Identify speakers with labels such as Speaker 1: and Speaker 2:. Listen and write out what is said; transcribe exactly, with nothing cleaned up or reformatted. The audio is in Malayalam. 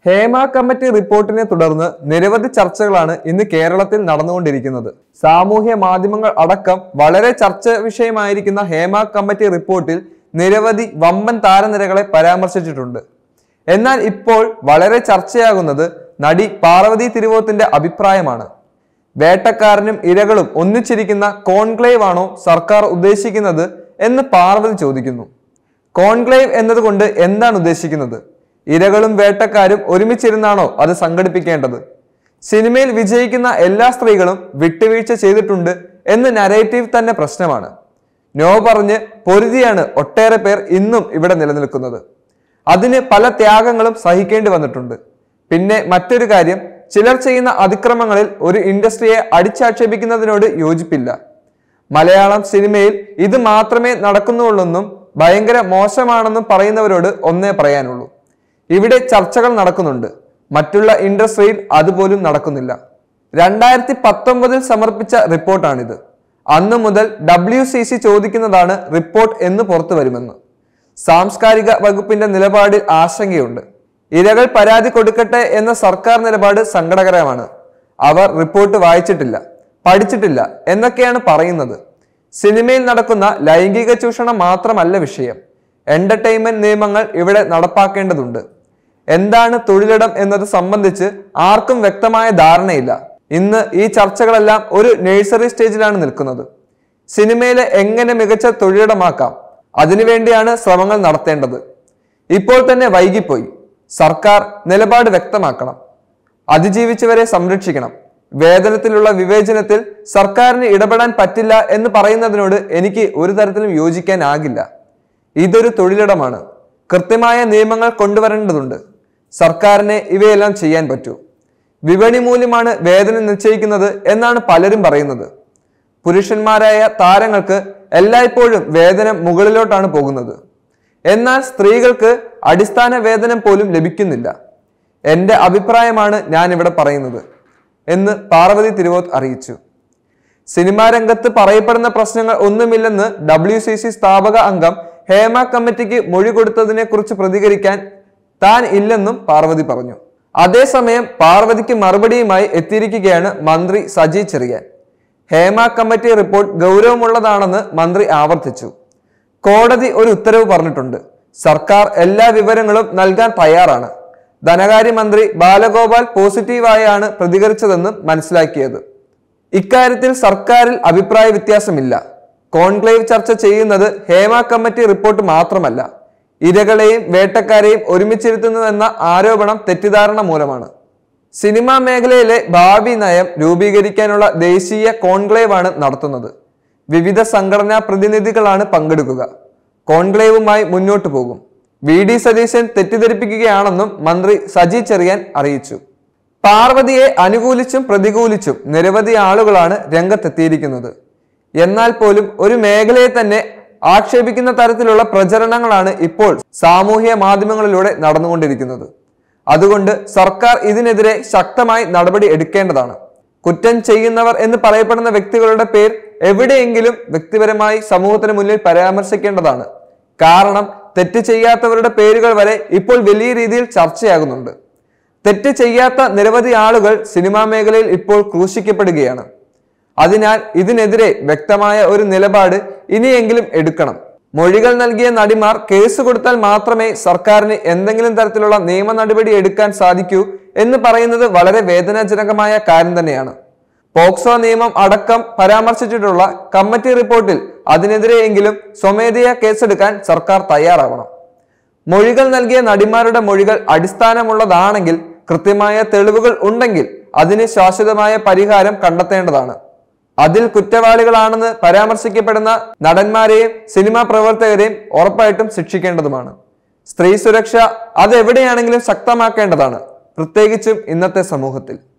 Speaker 1: ഹേമ കമ്മിറ്റി റിപ്പോർട്ടിനെ തുടർന്ന് നിരവധി ചർച്ചകളാണ് ഇന്ന് കേരളത്തിൽ നടന്നുകൊണ്ടിരിക്കുന്നത്. സാമൂഹ്യ മാധ്യമങ്ങൾ അടക്കം വളരെ ചർച്ച വിഷയമായിരിക്കുന്ന ഹേമ കമ്മിറ്റി റിപ്പോർട്ടിൽ നിരവധി വമ്പൻ താരനിരകളെ പരാമർശിച്ചിട്ടുണ്ട്. എന്നാൽ ഇപ്പോൾ വളരെ ചർച്ചയാകുന്നത് നടി പാർവതി തിരുവോത്തിന്റെ അഭിപ്രായമാണ്. വേട്ടക്കാരനും ഇരകളും ഒന്നിച്ചിരിക്കുന്ന കോൺക്ലേവ് ആണോ സർക്കാർ ഉദ്ദേശിക്കുന്നത് എന്ന് പാർവതി ചോദിക്കുന്നു. കോൺക്ലേവ് എന്നതുകൊണ്ട് എന്താണ് ഉദ്ദേശിക്കുന്നത്? ഇരകളും വേട്ടക്കാരും ഒരുമിച്ചിരുന്നാണോ അത് സംഘടിപ്പിക്കേണ്ടത്? സിനിമയിൽ വിജയിക്കുന്ന എല്ലാ സ്ത്രീകളും വിട്ടുവീഴ്ച ചെയ്തിട്ടുണ്ട് എന്ന് നരേറ്റീവ് തന്നെ പ്രശ്നമാണ്. നോ പറഞ്ഞ് പൊരുതിയാണ് ഒട്ടേറെ പേർ ഇന്നും ഇവിടെ നിലനിൽക്കുന്നത്. അതിന് പല ത്യാഗങ്ങളും സഹിക്കേണ്ടി വന്നിട്ടുണ്ട്. പിന്നെ മറ്റൊരു കാര്യം, ചിലർ ചെയ്യുന്ന അതിക്രമങ്ങളിൽ ഒരു ഇൻഡസ്ട്രിയെ അടിച്ചാക്ഷേപിക്കുന്നതിനോട് യോജിപ്പില്ല. മലയാളം സിനിമയിൽ ഇത് മാത്രമേ നടക്കുന്നുള്ളൂന്നും ഭയങ്കര മോശമാണെന്നും പറയുന്നവരോട് ഒന്നേ പറയാനുള്ളൂ, ഇവിടെ ചർച്ചകൾ നടക്കുന്നുണ്ട്, മറ്റുള്ള ഇൻഡസ്ട്രിയിൽ അതുപോലും നടക്കുന്നില്ല. രണ്ടായിരത്തി പത്തൊമ്പതിൽ സമർപ്പിച്ച റിപ്പോർട്ടാണിത്. അന്ന് മുതൽ ഡബ്ല്യു സി സി ചോദിക്കുന്നതാണ് റിപ്പോർട്ട് എന്ന് പുറത്തു വരുമെന്ന്. സാംസ്കാരിക വകുപ്പിന്റെ നിലപാടിൽ ആശങ്കയുണ്ട്. ഇരകൾ പരാതി കൊടുക്കട്ടെ എന്ന സർക്കാർ നിലപാട് സങ്കടകരമാണ്. അവർ റിപ്പോർട്ട് വായിച്ചിട്ടില്ല, പഠിച്ചിട്ടില്ല എന്നൊക്കെയാണ് പറയുന്നത്. സിനിമയിൽ നടക്കുന്ന ലൈംഗിക ചൂഷണം മാത്രമല്ല വിഷയം. എന്റർടൈൻമെന്റ് നിയമങ്ങൾ ഇവിടെ നടപ്പാക്കേണ്ടതുണ്ട്. എന്താണ് തൊഴിലിടം എന്നത് സംബന്ധിച്ച് ആർക്കും വ്യക്തമായ ധാരണയില്ല. ഇന്ന് ഈ ചർച്ചകളെല്ലാം ഒരു നഴ്സറി സ്റ്റേജിലാണ് നിൽക്കുന്നത്. സിനിമയിലെ എങ്ങനെ മികച്ച തൊഴിലിടമാക്കാം, അതിനുവേണ്ടിയാണ് ശ്രമങ്ങൾ നടത്തേണ്ടത്. ഇപ്പോൾ തന്നെ വൈകിപ്പോയി. സർക്കാർ നിലപാട് വ്യക്തമാക്കണം. അതിജീവിച്ചവരെ സംരക്ഷിക്കണം. വേതനത്തിലുള്ള വിവേചനത്തിൽ സർക്കാരിന് ഇടപെടാൻ പറ്റില്ല എന്ന് പറയുന്നതിനോട് എനിക്ക് ഒരു തരത്തിലും യോജിക്കാനാകില്ല. ഇതൊരു തൊഴിലിടമാണ്. കൃത്യമായ നിയമങ്ങൾ കൊണ്ടുവരേണ്ടതുണ്ട്. സർക്കാരിനെ ഇവയെല്ലാം ചെയ്യാൻ പറ്റൂ. വിപണി മൂല്യമാണ് വേതനം നിശ്ചയിക്കുന്നത് എന്നാണ് പലരും പറയുന്നത്. പുരുഷന്മാരായ താരങ്ങൾക്ക് എല്ലായ്പ്പോഴും വേതനം മുകളിലോട്ടാണ് പോകുന്നത്. എന്നാൽ സ്ത്രീകൾക്ക് അടിസ്ഥാന വേതനം പോലും ലഭിക്കുന്നില്ല. എന്റെ അഭിപ്രായമാണ് ഞാൻ ഇവിടെ പറയുന്നത് എന്ന് പാർവതി തിരുവോത്ത് അറിയിച്ചു. സിനിമാ രംഗത്ത് പറയപ്പെടുന്ന പ്രശ്നങ്ങൾ ഒന്നുമില്ലെന്ന് ഡബ്ല്യു സി സി സ്ഥാപക അംഗം ഹേമ കമ്മിറ്റിക്ക് മൊഴി കൊടുത്തതിനെ കുറിച്ച് പ്രതികരിക്കാൻ താൻ ഇല്ലെന്നും പാർവതി പറഞ്ഞു. അതേസമയം പാർവതിക്ക് മറുപടിയുമായി എത്തിയിരിക്കുകയാണ് മന്ത്രി സജി ചെറിയാൻ. ഹേമ കമ്മിറ്റി റിപ്പോർട്ട് ഗൗരവമുള്ളതാണെന്ന് മന്ത്രി ആവർത്തിച്ചു. കോടതി ഒരു ഉത്തരവ് പറഞ്ഞിട്ടുണ്ട്. സർക്കാർ എല്ലാ വിവരങ്ങളും നൽകാൻ തയ്യാറാണ്. ധനകാര്യമന്ത്രി ബാലഗോപാൽ പോസിറ്റീവായാണ് പ്രതികരിച്ചതെന്നും മനസ്സിലാക്കിയത്. ഇക്കാര്യത്തിൽ സർക്കാരിൽ അഭിപ്രായ വ്യത്യാസമില്ല. കോൺക്ലേവ് ചർച്ച ചെയ്യുന്നത് ഹേമ കമ്മിറ്റി റിപ്പോർട്ട് മാത്രമല്ല, ഇരകളെയും വേട്ടക്കാരെയും ഒരുമിച്ചിരുത്തുന്നുവെന്ന ആരോപണം തെറ്റിദ്ധാരണ മൂലമാണ്. സിനിമാ മേഖലയിലെ ഭാവി നയം രൂപീകരിക്കാനുള്ള ദേശീയ കോൺക്ലേവാണ് നടത്തുന്നത്. വിവിധ സംഘടനാ പ്രതിനിധികളാണ് പങ്കെടുക്കുക. കോൺക്ലേവുമായി മുന്നോട്ടു പോകും. വി ഡി സതീശൻ തെറ്റിദ്ധരിപ്പിക്കുകയാണെന്നും മന്ത്രി സജി ചെറിയാൻ അറിയിച്ചു. പാർവതിയെ അനുകൂലിച്ചും പ്രതികൂലിച്ചും നിരവധി ആളുകളാണ് രംഗത്തെത്തിയിരിക്കുന്നത്. എന്നാൽ പോലും ഒരു മേഖലയെ തന്നെ ആക്ഷേപിക്കുന്ന തരത്തിലുള്ള പ്രചരണങ്ങളാണ് ഇപ്പോൾ സാമൂഹ്യ മാധ്യമങ്ങളിലൂടെ നടന്നുകൊണ്ടിരിക്കുന്നത്. അതുകൊണ്ട് സർക്കാർ ഇതിനെതിരെ ശക്തമായി നടപടി എടുക്കേണ്ടതാണ്. കുറ്റം ചെയ്യുന്നവർ എന്ന് പറയപ്പെടുന്ന വ്യക്തികളുടെ പേർ എവിടെയെങ്കിലും വ്യക്തിപരമായി സമൂഹത്തിന് മുന്നിൽ പരാമർശിക്കേണ്ടതാണ്. കാരണം തെറ്റ് ചെയ്യാത്തവരുടെ പേരുകൾ വരെ ഇപ്പോൾ വലിയ രീതിയിൽ ചർച്ചയാകുന്നുണ്ട്. തെറ്റ് ചെയ്യാത്ത നിരവധി ആളുകൾ സിനിമാ മേഖലയിൽ ഇപ്പോൾ ക്രൂശിക്കപ്പെടുകയാണ്. അതിനാൽ ഇതിനെതിരെ വ്യക്തമായ ഒരു നിലപാട് ഇനിയെങ്കിലും എടുക്കണം. മൊഴികൾ നൽകിയ നടിമാർ കേസ് കൊടുത്താൽ മാത്രമേ സർക്കാരിന് എന്തെങ്കിലും തരത്തിലുള്ള നിയമ നടപടി എടുക്കാൻ സാധിക്കൂ എന്ന് പറയുന്നത് വളരെ വേദനാജനകമായ കാര്യം തന്നെയാണ്. പോക്സോ നിയമം അടക്കം പരാമർശിച്ചിട്ടുള്ള കമ്മിറ്റി റിപ്പോർട്ടിൽ അതിനെതിരെയെങ്കിലും സ്വമേധയാ കേസെടുക്കാൻ സർക്കാർ തയ്യാറാവണം. മൊഴികൾ നൽകിയ നടിമാരുടെ മൊഴികൾ അടിസ്ഥാനമുള്ളതാണെങ്കിൽ, കൃത്യമായ തെളിവുകൾ ഉണ്ടെങ്കിൽ അതിന് ശാശ്വതമായ പരിഹാരം കണ്ടെത്തേണ്ടതാണ്. അതിൽ കുറ്റവാളികളാണെന്ന് പരാമർശിക്കപ്പെടുന്ന നടന്മാരെയും സിനിമാ പ്രവർത്തകരെയും ഉറപ്പായിട്ടും ശിക്ഷിക്കേണ്ടതുമാണ്. സ്ത്രീ സുരക്ഷ അതെവിടെയാണെങ്കിലും ശക്തമാക്കേണ്ടതാണ്, പ്രത്യേകിച്ചും ഇന്നത്തെ സമൂഹത്തിൽ.